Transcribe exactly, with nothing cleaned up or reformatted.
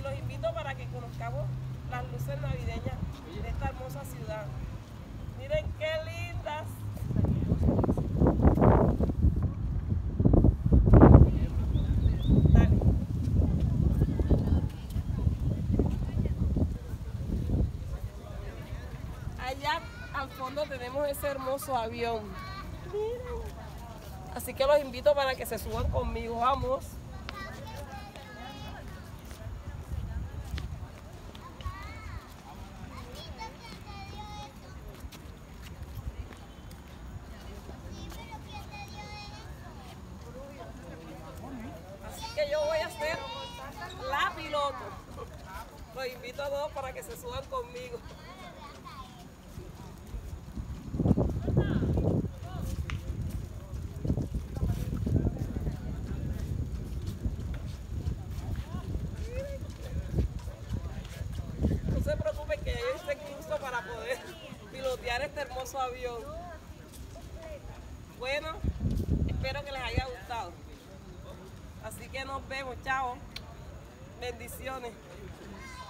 los invito para que conozcamos las luces navideñas de esta hermosa ciudad. Miren qué lindas. Dale. Allá al fondo tenemos ese hermoso avión. Miren. Así que los invito para que se suban conmigo. Vamos. Así que yo voy a ser la piloto. Los invito a todos para que se suban conmigo. No se preocupen que hay este curso para poder pilotear este hermoso avión. Bueno, espero que les haya gustado. Así que nos vemos, chao. Bendiciones.